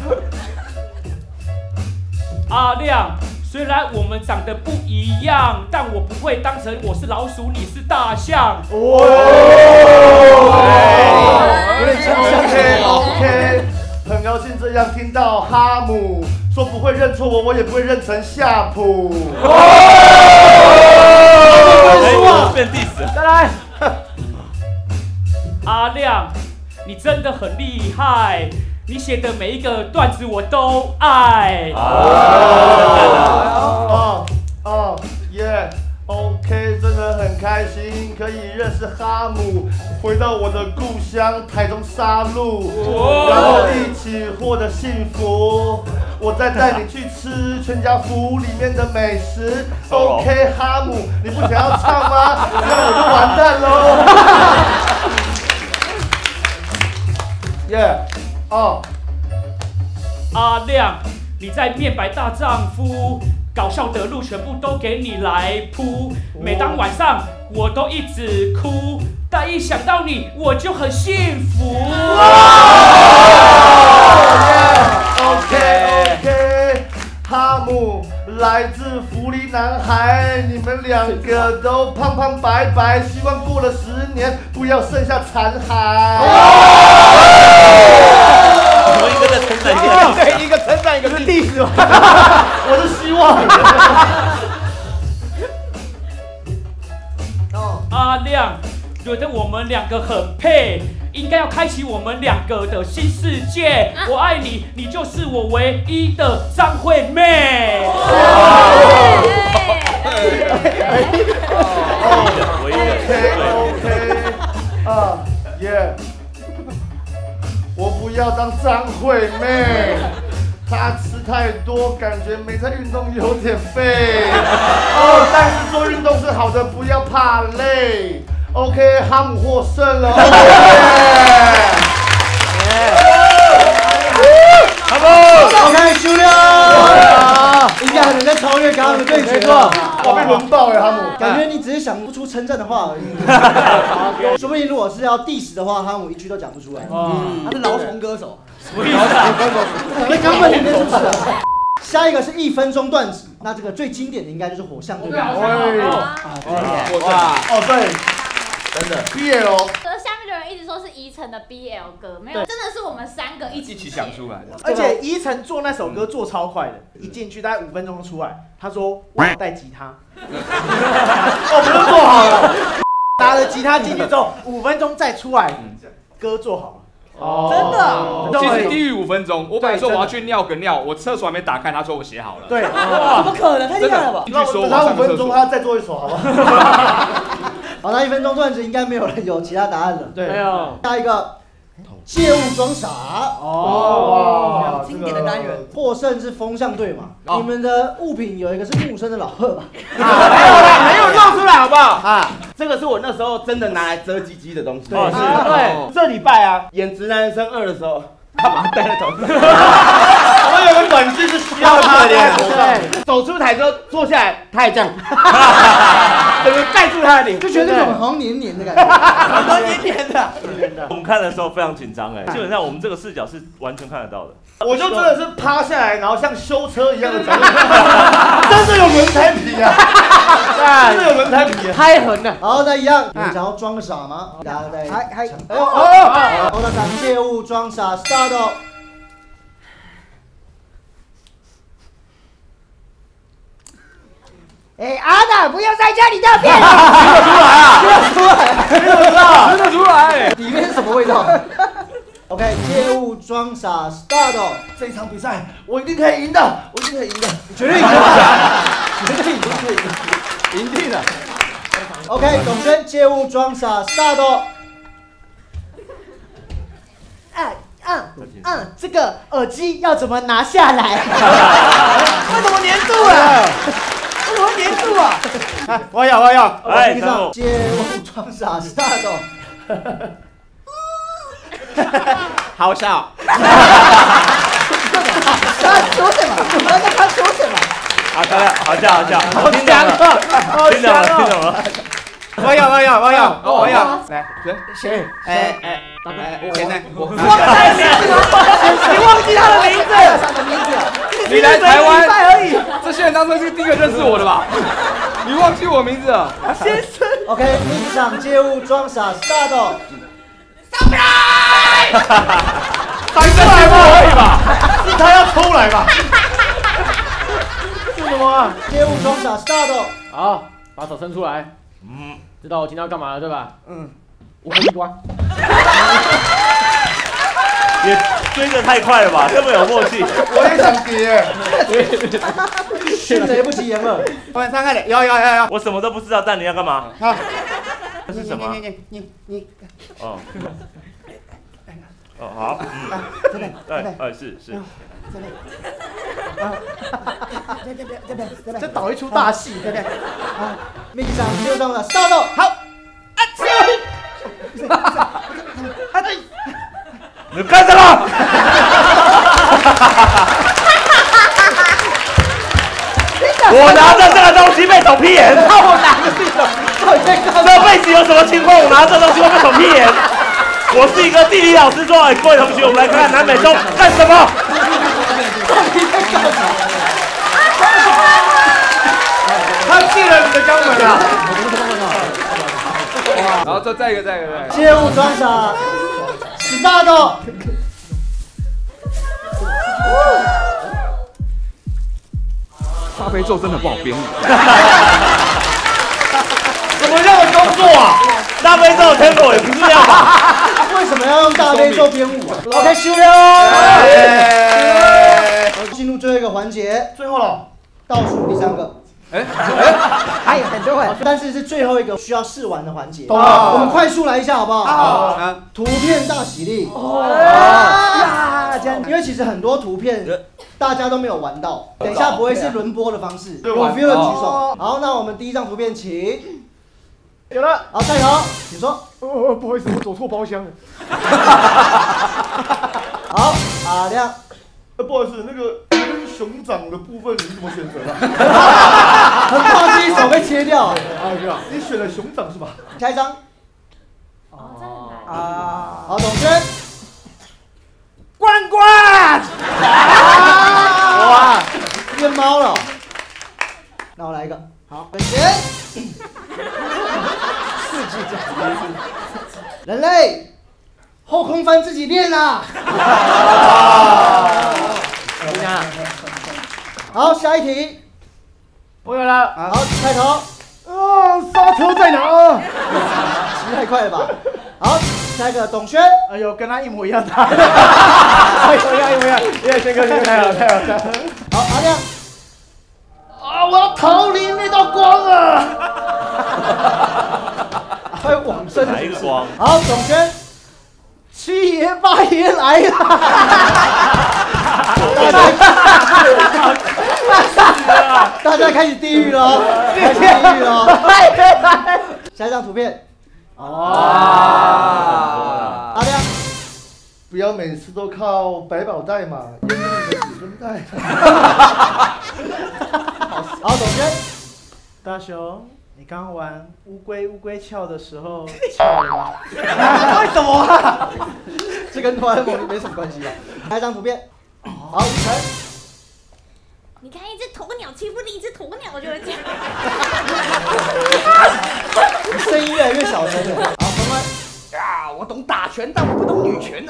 阿亮，虽然我们长得不一样，但我不会当成我是老鼠，你是大象。 哦，有点像 OK OK， 很高兴这样听到哈姆说不会认错我，我也不会认成夏普。 哦，变 diss。 再来， 阿亮，你真的很厉害。你写的每一个段子我都爱。 哦哦耶 ，OK， 真的很开心可以认识哈姆，回到我的故乡台中沙鹿，然后一起获得幸福。我再带你去吃全家福里面的美食。OK， 哈姆，你不想要唱吗？那我就完蛋喽。耶。哦， 阿亮，你在面白大丈夫，搞笑的路全部都给你来铺。每当晚上我都一直哭，但一想到你我就很幸福。 OK OK， 哈姆来自福利男孩，你们两个都胖胖白白，希望过了十年不要剩下残骸。 我们一个在称赞一个， 对，一个称赞一个是 diss， 我是希望。 阿亮，觉得我们两个很配，应该要开开启我们两个的新世界。我爱你，你就是我唯一的张惠妹。 唯一的 OK， 啊耶！我不要当张惠妹，她吃太多，感觉没在运动，有点废。哦，但是做运动是好的，不要怕累。OK， 哈姆获胜了。 哈姆 ，OK， 输了。应该还能再超越刚刚的对决吧？ 哇，被轮爆哎，哈姆！ 感觉你只是想不出称赞的话而已。说不定如果是要 diss 的话，哈姆一句都讲不出来。 他是饶舌歌手。 什么意思啊？ 那刚本里面是不是？下一个是一分钟断指，那这个最经典的应该就是火象对吧？ 哇，哦对，真的 B L。 可是下面的人一直说是宜城的 B L 歌，没有，真的是我们三个一起一起想出来的。 而且宜城做那首歌做超快的，一进去大概五分钟就出来。他说我要带吉他，哦，不是做好了，拿了吉他进去之后，五分钟再出来，歌做好了。 哦，真的， 其实低于五分钟。我本来说我要去尿个尿，我厕所还没打开，他说我写好了。 对， 哇，怎么可能？太厉害了吧！ 据说他五分钟，他再做一首，好不好？ 好，那一分钟段子应该没有人有其他答案了。 对， 没有。 下一个，借物装傻。 哦，经典的单元。 获胜是风向队嘛？你们的物品有一个是木生的老贺吧？ 没有啦，没有露出来，好不好？啊，这个是我那时候真的拿来遮鸡鸡的东西。 哦是对，这礼拜啊，演《直男生二》的时候。他把他戴在头上，我们有个短剧是需要他的脸，对，走出台之后坐下来，他也这样，整个盖住他的脸， 就觉得那种好像黏黏的感觉， 都黏黏的。 我们看的时候非常紧张哎，基本上我们这个视角是完全看得到的。 我就真的是趴下来，然后像修车一样的转，真的有轮胎皮啊，真的有轮胎皮， 太狠了。然后再一样，你们想要装个傻吗？大家再还还， 哎呦哦，我的感借物装傻 start。 哎，阿达，不要在家里大便！ 听得出来啊！ 听得出来， 听得出来， 里面是什么味道 ？OK， 借物装傻 start。 这一场比赛我一定可以赢的，我一定可以赢的， 绝对赢的，绝对赢的， 赢定了。 OK， 董轩借物装傻 start。 哎，嗯嗯，这个耳机要怎么拿下来？为什么粘住了？为什么粘住啊？ 我要我要， 哎，三木， 借物装傻 start。 好笑。 他说什么？他在他说什么？ 好漂亮，好笑好笑，好听懂了，听懂了听懂了。 我要我要我要我要，来谁？ 哎哎哎，现在我忘记名字，你忘记他的名字，他的名字， 你来台湾而已，这些人当初是第一个认识我的吧？你忘记我名字了？ 先生 ，OK， 一场借物装傻 start。 抬出来吧，可以吧？是他要出来吧？是什么啊？ 借物装傻 start。 好，把手伸出来。嗯，知道我今天要干嘛了对吧？嗯，我地瓜。 也追得太快了吧，根本有默契。 我也想跌， 迅雷不及掩耳。 往上看点，有有有有。 我什么都不知道，但你要干嘛？ 好， 这是什么？ 你你你你， 哦。哦好，嗯， 这边， 对，哎是是。 这边，啊，这边这边这边，这导一出大戏，对不对？ 啊，秘书长就上了 start。 好，啊，啊， 你干什么？我拿着这个东西被捅屁眼。 我拿着这个， 这辈子有什么情况我拿这东西会被捅屁眼？我是一个地理老师，说，哎，各位同学，我们来看看南美洲干什么？ 他进了你的肛门啊！ 然后再再一个再一个再一个。 借物装傻 start。 大悲咒真的不好编。 什么样的工作啊？ 大悲咒 tempo 也不是这样吧？ 为为什么要用大悲咒编舞啊 ？OK， 修了。进入最后一个环节，最后了，倒数第三个。哎哎，还有很多哎，但是是最后一个需要试玩的环节。我们快速来一下好不好？好。图片大喜力。哦呀，这样，因为其实很多图片大家都没有玩到，等一下不会是轮播的方式，有 feel 的举手。好，那我们第一张图片请。有了。好，菜头，请说。 哦，不好意思，我走错包厢了。 好，阿亮。 不好意思，那个熊掌的部分你怎么选择的？ 很怕自己手被切掉。啊， 你选了熊掌是吧？ 下一张。 哦，这很难。 啊，好，董轩。 罐罐。 哇，变猫了。那我来一个。好，本贤。四季这人类。后空翻自己练啊！好，下一题。 我有了。 好，开头。 啊，刹车在哪？ 骑太快了吧？好，下一个董轩。 哎呦，跟他一模一样的。一模一样，一模一样。耶，轩哥，太好，太好，太好。 好，阿亮。 啊，我要逃离那道光啊！ 还有往生哪一个光？ 好，董轩。七爷八爷来了！大家开始地狱了，开始地狱了。下一张图片。哦。阿亮， 不要每次都靠百宝袋嘛，验证你的子孙袋。 好，董轩。 大雄。你刚玩乌龟乌龟翘的时候翘了吗？ 为什么啊？这跟哆啦 A 梦没什么关系啊。下一张图片。好，雨辰。 你看一只鸵鸟欺负另一只鸵鸟，我就会这样。 你声音越来越小声了。好，关关。 啊，我懂打拳，但我不懂女拳呐。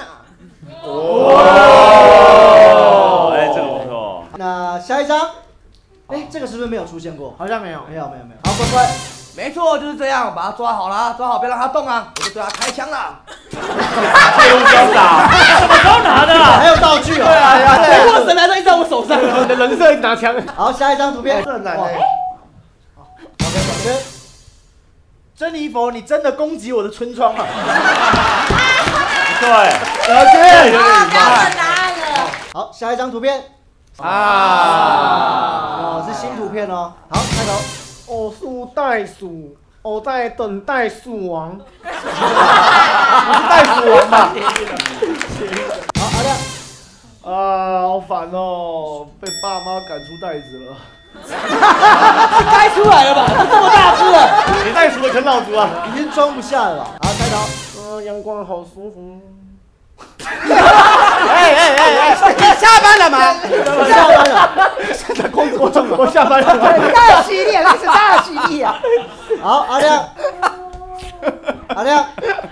哦，哎，这个不错。 那下一张。哎，这个是不是没有出现过？ 好像没有， 没有，没有，没有。好，乖乖， 没错，就是这样，把它抓好了，抓好，别让它动啊，我就对它开枪了。 废物潇洒，什么时候拿的？ 还有道具哦。 对啊，对，我神来在一在我手上， 你的人设拿枪。 好，下一张图片。 这很难哎。 好 ，OK， 小轩。 珍妮佛，你真的攻击我的村庄了。 对， 小轩。 标准答案了。 好，下一张图片。啊，哦，是新图片哦。好，开头。 偶数袋鼠，我在等待鼠王。你是袋鼠王吧？ 好，阿亮。 啊，好烦哦，被爸妈赶出袋子了。 该出来了吧？这么大只了， 你袋鼠的啃老族啊， 已经装不下了吧？好，开头。 嗯，阳光好舒服。 哎哎哎哎！你下班了吗？ 我下班了。 现在工作中，我下班了。 大喜力，那是大喜力啊！ 好，阿亮。阿亮。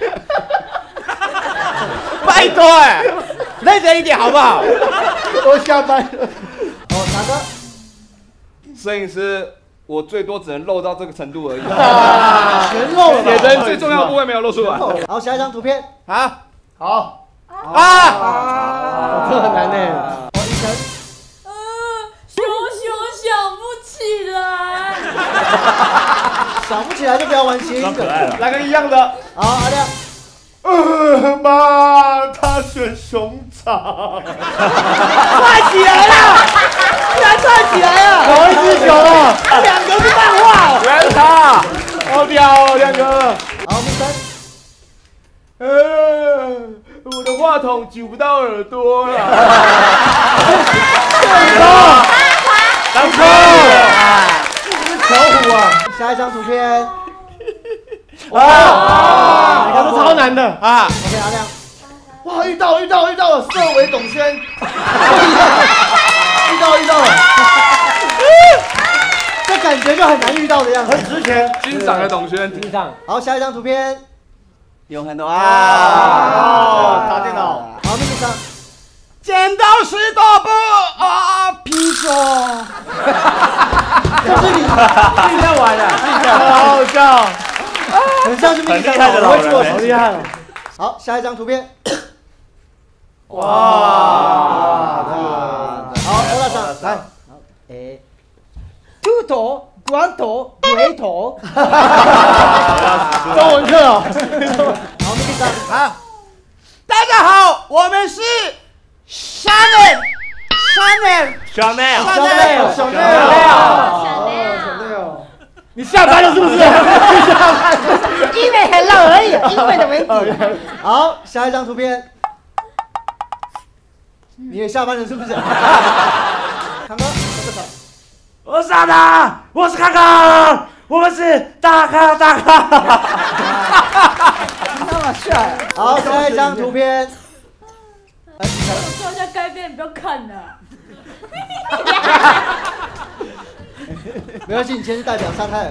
拜托哎，认真一点好不好？ 我下班了。 哦，大哥。 摄影师，我最多只能露到这个程度而已。 全露了。 写真最重要的部位没有露出来。 好，下一张图片。 啊， 好。 啊！ 这很难呢。 哦，一晨。 呃，熊熊想不起来。 想不起来就不要玩谐音梗。 来个一样的。 好，阿亮。 呃，妈，他选熊掌。 串起来了，居然串起来了！ 同一只熊啊！ 两个是漫画。 原来是他， 好屌哦，亮哥。 好，木森。 呃，我的话筒举不到耳朵了。 当初， 巧虎啊！下一张图片。 哇，你看这超难的啊 ！OK， 阿亮。 哇，遇到遇到遇到了，色违董轩。 遇到遇到了。这感觉就很难遇到的样子。 很值钱。 欣赏的董轩， 欣赏。 好，下一张图片。 有很多啊！ 打电脑。 好，那个上。 剪刀石头布啊，拼手。 这是你自己在玩的， 好好笑， 很像是那个很厉害的老人， 好厉害哦。 好， 好，下一张图片。哇！好，欧大上来。 哎，秃头、光头、回头。 中文课哦。 好，第三。 好，大家好，我们是 Chanel，Chanel，Chanel，Chanel，Chanel。你下班了是不是？ 因为很老而已，因为的问题。 好，下一张图片。你也下班了是不是？康哥， 我是阿达，我是康康，我们是大咖大咖。 那么帅。 好，下一张图片。 我说一下该变，不要看了。 没关系，你今天是代表沙泰尔。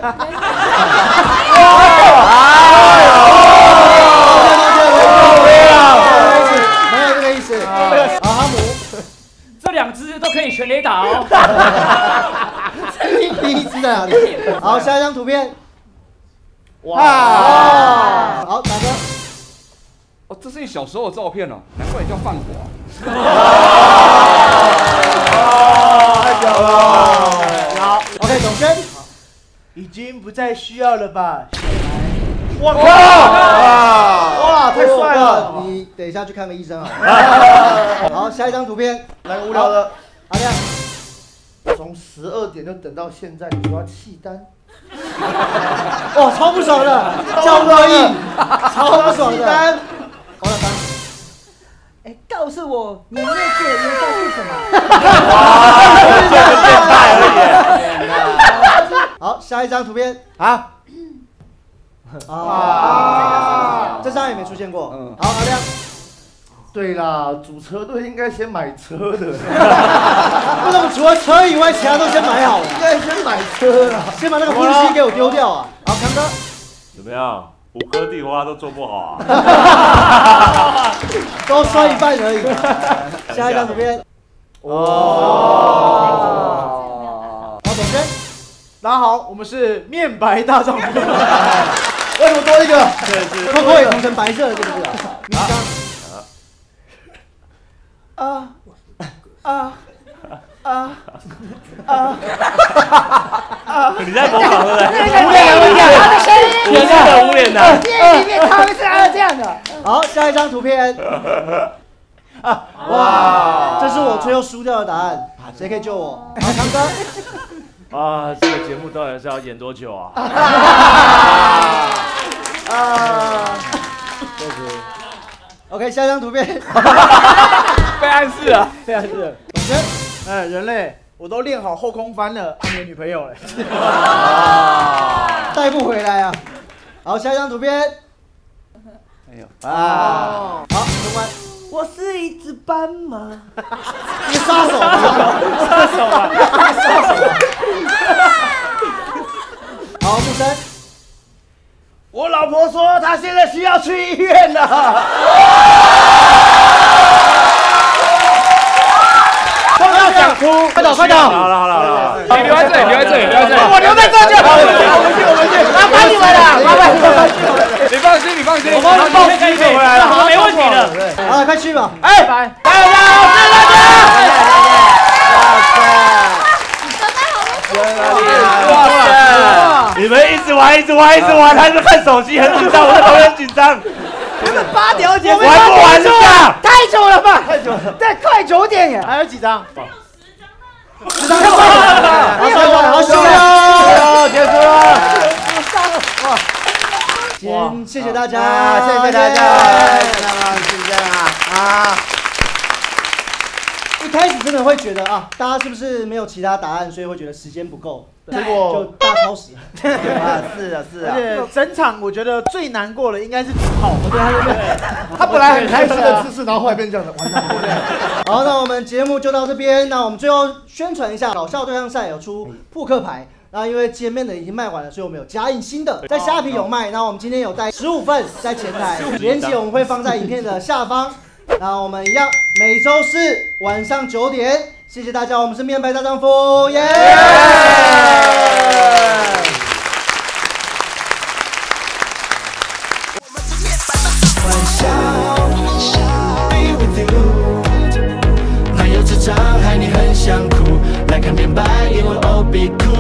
没有这个意思。好，哈姆， 这两只都可以全垒打哦。 第一只在哪里？好，下一张图片。哇！好，大哥。 哦，这是你小时候的照片哦，难怪你叫范国。 太屌了！ 好 ，OK， 总轩， 已经不再需要了吧？ 我靠！哇，太帅了！你等一下去看个医生啊。好，下一张图片， 来个无聊的。 阿亮， 从十二点就等到现在，你说要弃单？ 哇，超不爽的，叫乐意，超不爽的。王老三， 哎，告诉我你那个元素是什么？ 变态而已。 好，下一张图片啊。 啊，这张也没出现过。嗯，好，阿亮。 对啦，主车队应该先买车的。 为什么除了车以外，其他都先买好了？ 应该先买车啦， 先把那个呼吸给我丢掉啊！好，康哥。 怎么样？五颗地瓜都做不好啊！ 都摔一半而已。下一张图片。哦。好，总监。 大家好，我们是面白大丈夫。 为什么多一个？对是。扣扣也涂成白色的，对不对？ 啊啊啊啊啊！ 你在模仿对不对？ 无脸的，无脸的声音， 也是的无脸的。 电影里面他们是这样的。 好，下一张图片。啊！哇，这是我最后输掉的答案，谁可以救我？好，康哥。 啊，这个节目到底是要演多久啊？ 啊！确实。OK， 下一张图片。 被暗示了， 被暗示了。总监，哎，人类，我都练好后空翻了，你的女朋友嘞？ 带不回来啊！好，下一张图片。 哎呦啊！ 好，中关。 我是一只斑马。 你杀手啊！ 杀手啊！ 杀手啊！好，木生。 我老婆说她现在需要去医院了。都要讲出，快走快走！ 好了好了好了， 你留在这里，留在这里，留在这里。 我留在这就好了。我们去我们去，麻烦你们了，麻烦你们了。 你放心，你放心， 我帮你报喜回来了， 没问题的。 好了，快去吧。 哎，拜拜拜拜！ 哇塞！你们一直玩一直玩一直玩，还是看手机很紧张，我在旁边很紧张。 他们八点要结束， 玩不完就这样， 太久了吧？太久了，对，快九点耶！ 还有几张？ 十张，好，好，休了，结束了。先谢谢大家， 谢谢大家，是这样啊啊！ 一开始真的会觉得啊，大家是不是没有其他答案，所以会觉得时间不够， 结果就大超时。 啊，是啊，是啊。而且整场我觉得最难过的应该是子浩， 对他对他本来很开心的姿势，然后后来变这样的，完蛋。 好，那我们节目就到这边。那我们最后宣传一下，搞笑对象赛有出扑克牌。那因为前面的已经卖完了，所以我们有加印新的，在虾皮有卖。那我们今天有带十五份在前台，链接我们会放在影片的下方。那我们一样，每周四晚上九点，谢谢大家，我们是面白大丈夫，耶、yeah! be cool.